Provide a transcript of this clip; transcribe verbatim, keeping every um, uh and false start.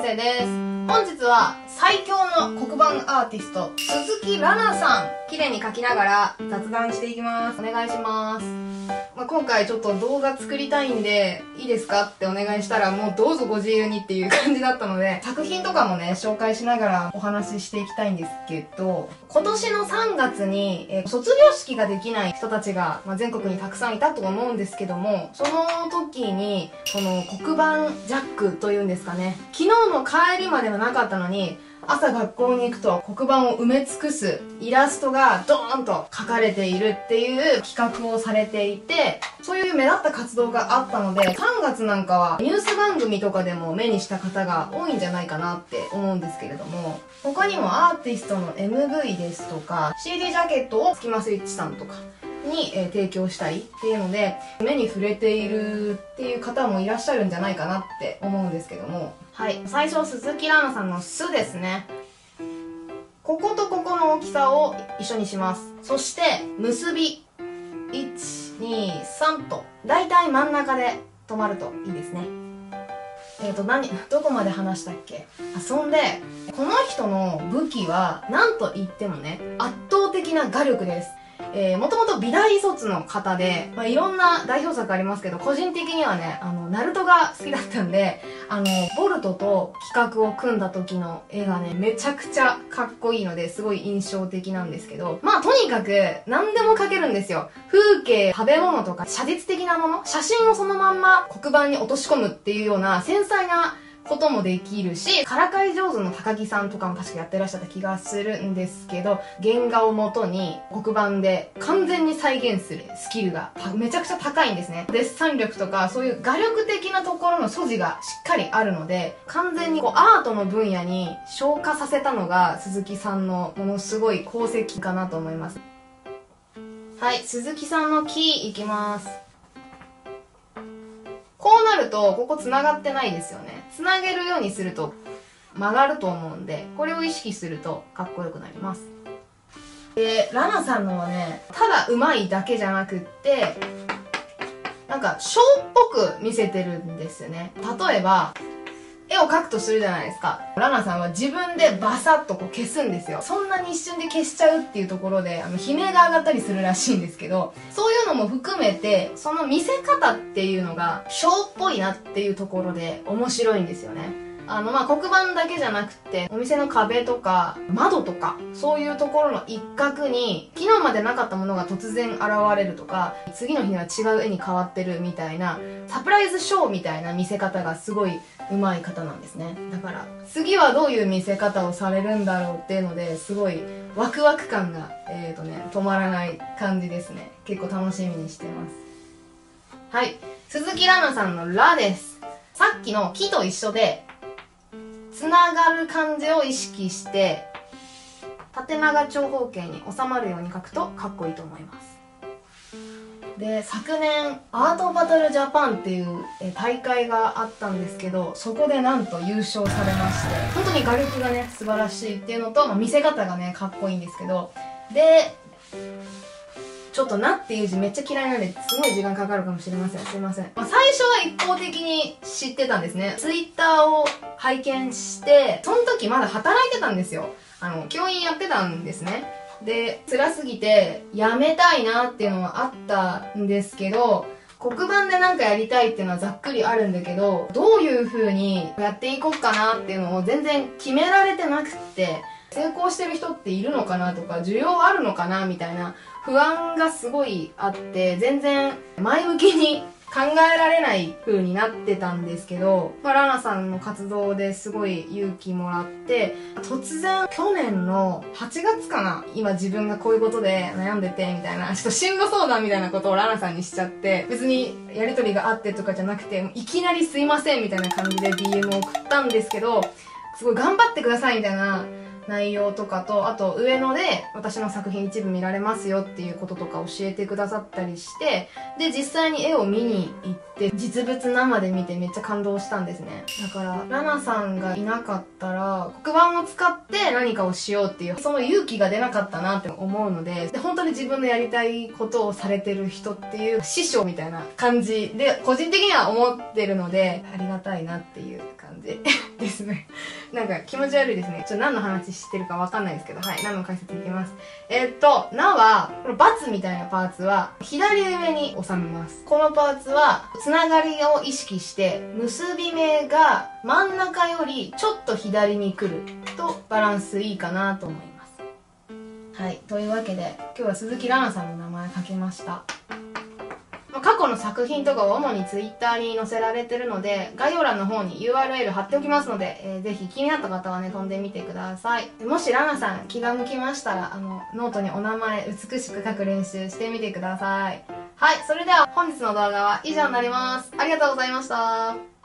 成です。本日は最強の黒板アーティスト、鈴木ラナさん。綺麗に描きながら雑談していきます。お願いします。まあ、今回ちょっと動画作りたいんで、いいですかってお願いしたら、もうどうぞご自由にっていう感じだったので、作品とかもね、紹介しながらお話ししていきたいんですけど、今年のさんがつに、えー、卒業式ができない人たちが、まあ、全国にたくさんいたと思うんですけども、その時に、その黒板ジャックというんですかね、昨日の帰りまではなかったのに、朝学校に行くと黒板を埋め尽くすイラストがドーンと描かれているっていう企画をされていて、そういう目立った活動があったので、さんがつなんかはニュース番組とかでも目にした方が多いんじゃないかなって思うんですけれども、他にもアーティストの エムブイ ですとか シーディー ジャケットをスキマスイッチさんとかに、えー、提供したりっていうので、目に触れているっていう方もいらっしゃるんじゃないかなって思うんですけども、はい、最初鈴木ラナさんの「す」ですね。こことここの大きさを一緒にします。そして結びいちにさんとだいたい真ん中で止まるといいですね。えっと何どこまで話したっけ。あ、そんでこの人の武器は何と言ってもね、圧倒的な画力です。えー、もともと美大卒の方で、まあ、いろんな代表作ありますけど、個人的にはね、あの、ナルトが好きだったんで、あの、ボルトと企画を組んだ時の絵がね、めちゃくちゃかっこいいので、すごい印象的なんですけど、まあ、とにかく、何でも描けるんですよ。風景、食べ物とか、写実的なもの、写真をそのまんま黒板に落とし込むっていうような繊細なこともできるし、からかい上手の高木さんとかも確かやってらっしゃった気がするんですけど、原画を元に黒板で完全に再現するスキルがめちゃくちゃ高いんですね。デッサン力とかそういう画力的なところの素地がしっかりあるので、完全にこうアートの分野に昇華させたのが鈴木さんのものすごい功績かなと思います。はい、鈴木さんのキーいきます。こうなると、ここ繋がってないですよね。繋げるようにすると曲がると思うんで、これを意識するとかっこよくなります。で、ラナさんのはね、ただ上手いだけじゃなくって、なんか、ショーっぽく見せてるんですよね。例えば、絵を描くとするじゃないですか。ラナさんは自分でバサッとこう消すんですよ。そんなに一瞬で消しちゃうっていうところで、あの、悲鳴が上がったりするらしいんですけど、そういうのも含めて、その見せ方っていうのが、ショーっぽいなっていうところで面白いんですよね。あの、まあ、黒板だけじゃなくて、お店の壁とか、窓とか、そういうところの一角に、昨日までなかったものが突然現れるとか、次の日には違う絵に変わってるみたいな、サプライズショーみたいな見せ方がすごい上手い方なんですね。だから、次はどういう見せ方をされるんだろうっていうので、すごいワクワク感が、えーとね、止まらない感じですね。結構楽しみにしてます。はい。鈴木ラナさんのラです。さっきの木と一緒で、つながる感じを意識して、縦長長方形に収まるように描くとかっこいいと思います。で、昨年、アートバトルジャパンっていう大会があったんですけど、そこでなんと優勝されまして、本当に画力がね、素晴らしいっていうのと、まあ、見せ方がね、かっこいいんですけど、で、ちょっとなっていう字めっちゃ嫌いなんで、すごい時間かかるかもしれません。すいません。まあ、最初は一方的に知ってたんですね。ツイッターを拝見して、その時まだ働いてたんですよ。あの、教員やってたんですね。で、辛すぎて、やめたいなっていうのはあったんですけど、黒板でなんかやりたいっていうのはざっくりあるんだけど、どういう風にやっていこうかなっていうのを全然決められてなくって、成功してる人っているのかなとか、需要あるのかなみたいな不安がすごいあって、全然前向きに考えられない風になってたんですけど、まあ、ラナさんの活動ですごい勇気もらって、突然去年のはちがつかな、今自分がこういうことで悩んでてみたいな、ちょっと進路相談みたいなことをラナさんにしちゃって、別にやりとりがあってとかじゃなくて、いきなりすいませんみたいな感じで ディーエム を送ったんですけど、すごい頑張ってくださいみたいな内容とかと、あと上野で私の作品一部見られますよっていうこととか教えてくださったりして、で、実際に絵を見に行って、実物生で見てめっちゃ感動したんですね。だから、ラナさんがいなかったら、黒板を使って何かをしようっていう、その勇気が出なかったなって思うので、で本当に自分のやりたいことをされてる人っていう師匠みたいな感じで、個人的には思ってるので、ありがたいなっていう感じ。 ですね。なんか気持ち悪いですね。ちょっと何の話してるかわかんないですけど、はい、何の解説いきます。えー、っと、なは、このバツみたいなパーツは、左上に収めます。このパーツは、つながりを意識して、結び目が真ん中よりちょっと左に来ると、バランスいいかなと思います。はい、というわけで、今日は鈴木蘭々さんの名前書きました。過去の作品とかは主にツイッターに載せられてるので、概要欄の方に ユーアールエル 貼っておきますので、えー、ぜひ気になった方はね、飛んでみてください。もしラナさん気が向きましたら、あの、ノートにお名前美しく書く練習してみてください。はい、それでは本日の動画は以上になります。ありがとうございました。